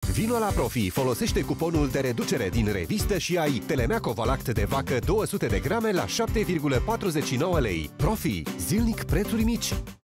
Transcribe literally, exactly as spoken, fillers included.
Vino la Profi, folosește cuponul de reducere din revistă și ai Telemeaco Lact de vacă două sute de grame la șapte virgulă patruzeci și nouă lei. Profi, zilnic prețuri mici.